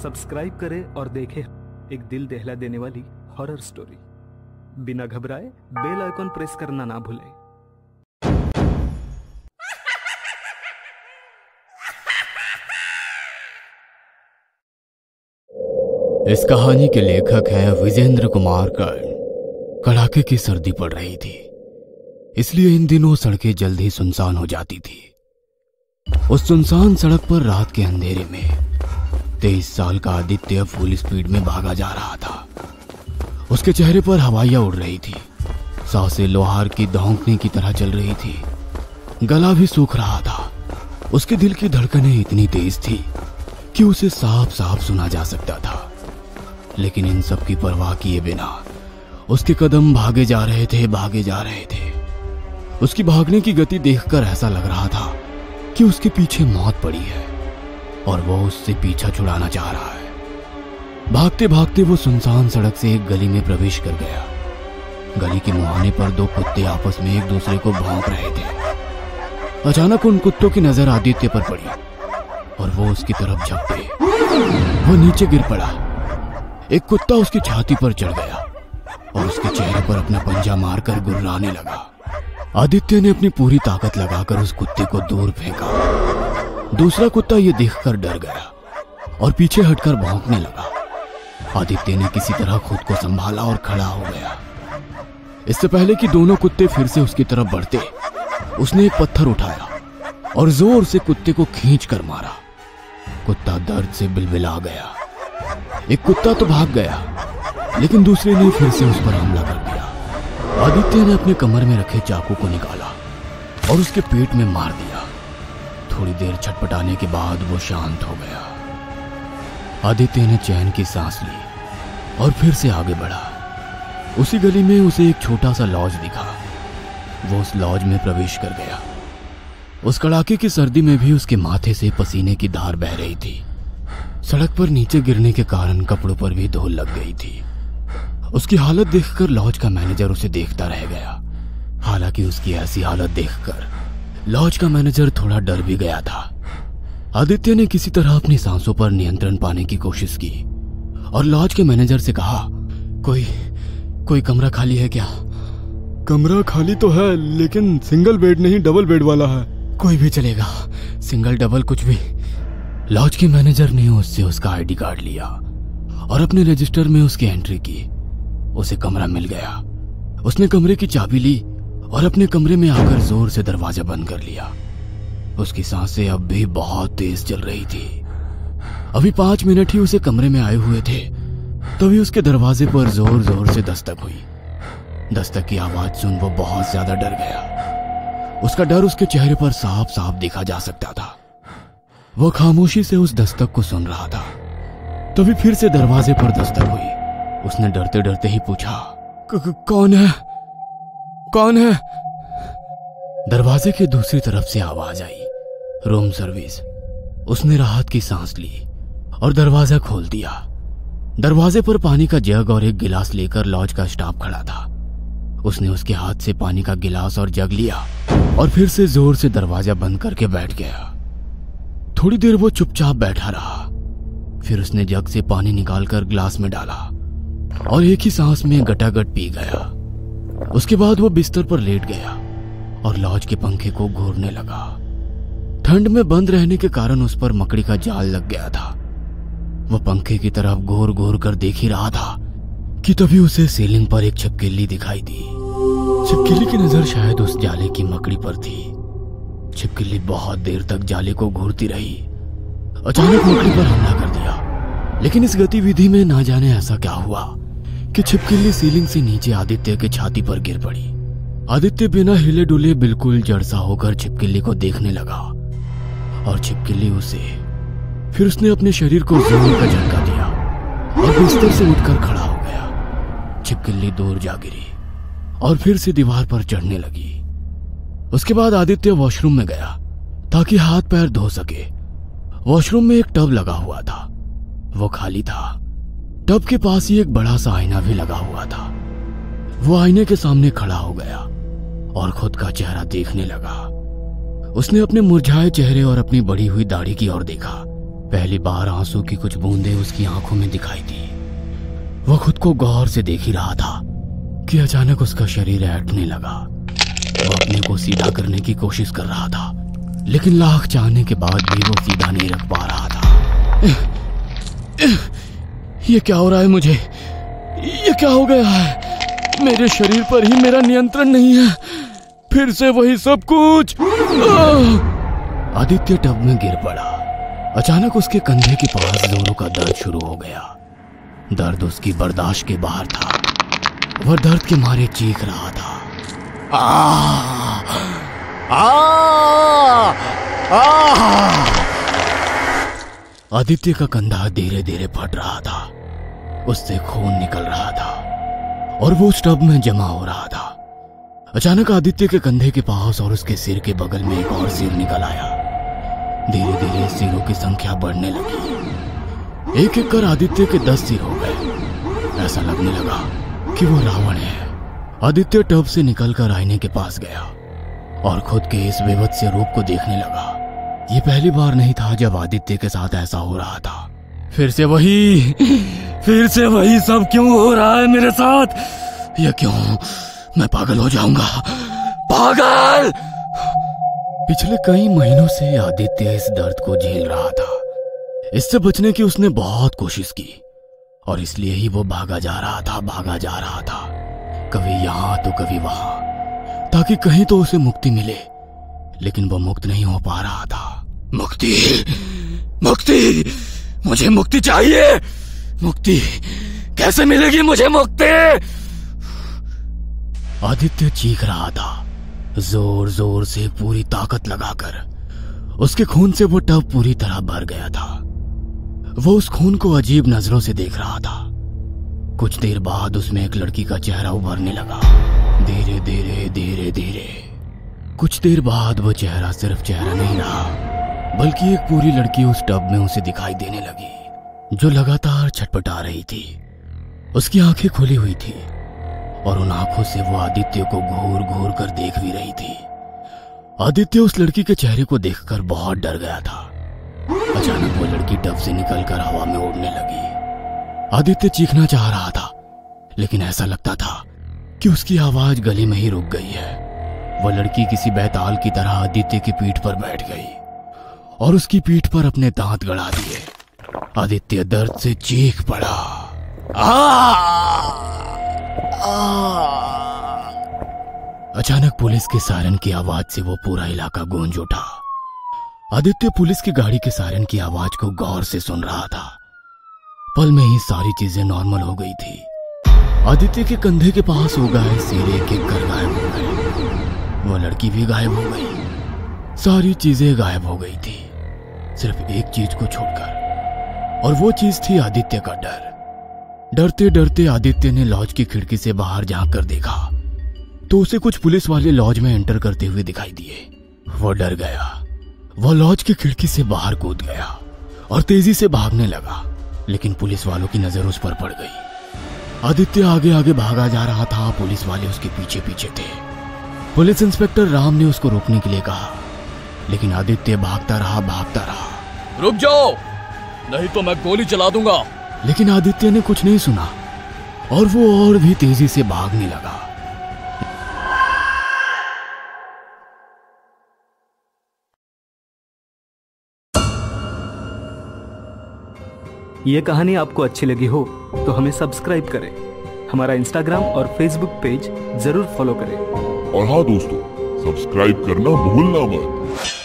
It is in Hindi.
सब्सक्राइब करें और देखें एक दिल दहला देने वाली हॉरर स्टोरी। बिना घबराए बेल आइकॉन प्रेस करना ना भूलें। इस कहानी के लेखक हैं विजेंद्र कुमार कर्ण। कड़ाके की सर्दी पड़ रही थी, इसलिए इन दिनों सड़कें जल्द ही सुनसान हो जाती थी। उस सुनसान सड़क पर रात के अंधेरे में 23 साल का आदित्य फुल स्पीड में भागा जा रहा था। उसके चेहरे पर हवाइयां उड़ रही थी, सांसें लोहार की धौंकने की तरह चल रही थी, गला भी सूख रहा था। उसके दिल की धड़कनें इतनी तेज थी कि उसे साफ साफ सुना जा सकता था। लेकिन इन सब की परवाह किए बिना उसके कदम भागे जा रहे थे। उसकी भागने की गति देखकर ऐसा लग रहा था कि उसके पीछे मौत पड़ी है और वो उससे पीछा छुड़ाना चाह रहा है। भागते भागते वो सुनसान सड़क से एक गली में प्रवेश कर गया। गली के मुहाने पर दो कुत्ते आपस में एक दूसरे को भौंक रहे थे। अचानक उन कुत्तों की नजर आदित्य पर पड़ी और वो उसकी तरफ झपटे। वो नीचे गिर पड़ा। एक कुत्ता उसकी छाती पर चढ़ गया और उसके चेहरे पर अपना पंजा मारकर गुर्राने लगा। आदित्य ने अपनी पूरी ताकत लगाकर उस कुत्ते को दूर फेंका। दूसरा कुत्ता ये देखकर डर गया और पीछे हटकर भौंकने लगा। आदित्य ने किसी तरह खुद को संभाला और खड़ा हो गया। इससे पहले कि दोनों कुत्ते फिर से उसकी तरफ बढ़ते, उसने एक पत्थर उठाया और जोर से कुत्ते को खींच कर मारा। कुत्ता दर्द से बिलबिला गया। एक कुत्ता तो भाग गया, लेकिन दूसरे ने फिर से उस पर हमला कर दिया। आदित्य ने अपने कमर में रखे चाकू को निकाला और उसके पेट में मार दिया। थोड़ी देर छटपटाने के बाद वो शांत हो गया। आदित्य ने चैन की सांस ली और फिर से आगे बढ़ा। उसी गली में उसे एक छोटा सा लॉज दिखा। वो उस लॉज में प्रवेश कर गया। उस कड़ाके की सर्दी में भी उसके माथे से पसीने की धार बह रही थी। सड़क पर नीचे गिरने के कारण कपड़ों पर भी धूल लग गई थी। उसकी हालत देखकर लॉज का मैनेजर उसे देखता रह गया। हालांकि उसकी ऐसी हालत देखकर लॉज का मैनेजर थोड़ा डर भी गया था। आदित्य ने किसी तरह अपनी सांसों पर नियंत्रण पाने की कोशिश की और लॉज के मैनेजर से कहा, कोई कमरा खाली है क्या? कमरा खाली तो है, लेकिन सिंगल बेड नहीं, डबल बेड वाला है। कोई भी चलेगा, सिंगल डबल कुछ भी। लॉज के मैनेजर ने उससे उसका आईडी कार्ड लिया और अपने रजिस्टर में उसकी एंट्री की। उसे कमरा मिल गया। उसने कमरे की चाबी ली और अपने कमरे में आकर जोर से दरवाजा बंद कर लिया। उसकी सांसें अब भी बहुत तेज चल रही थी। अभी 5 मिनट ही उसे कमरे में आए हुए थे, तभी उसके दरवाजे पर जोर जोर से दस्तक हुई। दस्तक की आवाज सुन वो बहुत ज्यादा डर गया। उसका डर उसके चेहरे पर साफ साफ देखा जा सकता था। वो खामोशी से उस दस्तक को सुन रहा था। तभी फिर से दरवाजे पर दस्तक हुई। उसने डरते डरते ही पूछा, कौन है? दरवाजे के दूसरी तरफ से आवाज आई, रूम सर्विस। उसने राहत की सांस ली और दरवाजा खोल दिया। दरवाजे पर पानी का जग और एक गिलास लेकर लॉज का स्टाफ खड़ा था। उसने उसके हाथ से पानी का गिलास और जग लिया और फिर से जोर से दरवाजा बंद करके बैठ गया। थोड़ी देर वो चुपचाप बैठा रहा। फिर उसने जग से पानी निकालकर ग्लास में डाला और एक ही सांस में गटागट पी गया। उसके बाद वो बिस्तर पर लेट गया और लॉज के पंखे को घूरने लगा। ठंड में बंद रहने के कारण उस पर मकड़ी का जाल लग गया था। वो पंखे की तरफ घूर घूर कर देख ही रहा था कि तभी उसे सीलिंग पर एक छिपकली दिखाई दी। छिपकली की नजर शायद उस जाले की मकड़ी पर थी। छिपकली बहुत देर तक जाले को घूरती रही। अचानक मकड़ी पर हमला कर दिया, लेकिन इस गतिविधि में ना जाने ऐसा क्या हुआ कि छिपकली सीलिंग से नीचे आदित्य के छाती पर गिर पड़ी। आदित्य बिना हिले डुले बिल्कुल जड़सा होकर छिपकली को देखने लगा और छिपकली उसे। फिर उसने अपने शरीर को जोर का झटका दिया और बिस्तर से उठकर खड़ा हो गया। छिपकली दूर जा गिरी और फिर से दीवार पर चढ़ने लगी। उसके बाद आदित्य वॉशरूम में गया ताकि हाथ पैर धो सके। वॉशरूम में एक टब लगा हुआ था, वो खाली था। टब के पास ही एक बड़ा सा आईना भी लगा हुआ था। वो आईने के सामने खड़ा हो गया और खुद का चेहरा देखने लगा। उसने अपने मुरझाए चेहरे और अपनी बढ़ी हुई दाढ़ी की ओर देखा। पहली बार आंसू की कुछ बूंदें उसकी आंखों में दिखाई दी। वह खुद को गौर से देख ही रहा था कि अचानक उसका शरीर ऐंठने लगा। वह अपने को सीधा करने की कोशिश कर रहा था, लेकिन लाख चाहने के बाद भी वो सीधा नहीं रख पा रहा था। ये क्या हो रहा है मुझे? ये क्या हो गया है? मेरे शरीर पर ही मेरा नियंत्रण नहीं है। फिर से वही सब कुछ। आदित्य टब में गिर पड़ा। अचानक उसके कंधे के पास जोरों का दर्द शुरू हो गया। दर्द उसकी बर्दाश्त के बाहर था। वह दर्द के मारे चीख रहा था। आदित्य का कंधा धीरे धीरे फट रहा था। उससे खून निकल रहा था और वो उस टब में जमा हो रहा था। अचानक आदित्य के कंधे के पास और उसके सिर के बगल में एक और सिर निकल आया। धीरे धीरे सिरों की संख्या बढ़ने लगी। एक एक कर आदित्य के 10 सिर हो गए। ऐसा लगने लगा कि वो रावण है। आदित्य टब से निकलकर आईने के पास गया और खुद के इस विभत्स रूप को देखने लगा। ये पहली बार नहीं था जब आदित्य के साथ ऐसा हो रहा था। फिर से वही सब क्यों हो रहा है मेरे साथ? ये क्यों? मैं पागल हो जाऊंगा। पागल! पिछले कई महीनों से आदित्य इस दर्द को झेल रहा था। इससे बचने की उसने बहुत कोशिश की और इसलिए ही वो भागा जा रहा था, कभी यहां तो कभी वहां, ताकि कहीं तो उसे मुक्ति मिले। लेकिन वो मुक्त नहीं हो पा रहा था। मुक्ति! मुझे मुक्ति चाहिए। मुक्ति कैसे मिलेगी मुझे मुक्ति? आदित्य चीख रहा था, जोर जोर से पूरी ताकत लगाकर। उसके खून से वो टब पूरी तरह भर गया था। वो उस खून को अजीब नजरों से देख रहा था। कुछ देर बाद उसमें एक लड़की का चेहरा उभरने लगा। धीरे धीरे कुछ देर बाद वो चेहरा सिर्फ चेहरा नहीं रहा, बल्कि एक पूरी लड़की उस टब में उसे दिखाई देने लगी, जो लगातार छटपटा रही थी। उसकी आंखें खुली हुई थी और उन आंखों से वो आदित्य को घूर घूर कर देख भी रही थी। आदित्य उस लड़की के चेहरे को देखकर बहुत डर गया था। अचानक वो लड़की टब से निकलकर हवा में उड़ने लगी। आदित्य चीखना चाह रहा था, लेकिन ऐसा लगता था कि उसकी आवाज गले में ही रुक गई है। वह लड़की किसी बैताल की तरह आदित्य की पीठ पर बैठ गई और उसकी पीठ पर अपने दांत गड़ा दिए। आदित्य दर्द से चीख पड़ा। अचानक पुलिस के सायरन की आवाज से वो पूरा इलाका गूंज उठा। आदित्य पुलिस की गाड़ी के सायरन की आवाज को गौर से सुन रहा था। पल में ही सारी चीजें नॉर्मल हो गई थी। आदित्य के कंधे के पास हो गए सिर एक एक कर गायब हो गए। वो लड़की भी गायब हो गई। सारी चीजें गायब हो गई थी, सिर्फ एक चीज को छोड़कर, और वो चीज थी आदित्य का डर। डरते डरते आदित्य ने लॉज की खिड़की से बाहर झांक कर देखा तो उसे कुछ पुलिस वाले लॉज में एंटर करते हुए दिखाई दिए। वो डर गया। वो लॉज की खिड़की से बाहर कूद गया और तेजी से भागने लगा, लेकिन पुलिस वालों की नजर उस पर पड़ गई। आदित्य आगे आगे भागा जा रहा था। पुलिस वाले उसके पीछे पीछे थे। पुलिस इंस्पेक्टर राम ने उसको रोकने के लिए कहा, लेकिन आदित्य भागता रहा। रुक जाओ, नहीं तो मैं गोली चला दूंगा। लेकिन आदित्य ने कुछ नहीं सुना और वो और भी तेजी से भागने लगा। ये कहानी आपको अच्छी लगी हो तो हमें सब्सक्राइब करें। हमारा इंस्टाग्राम और फेसबुक पेज जरूर फॉलो करें। और हाँ दोस्तों, सब्सक्राइब करना भूलना मत।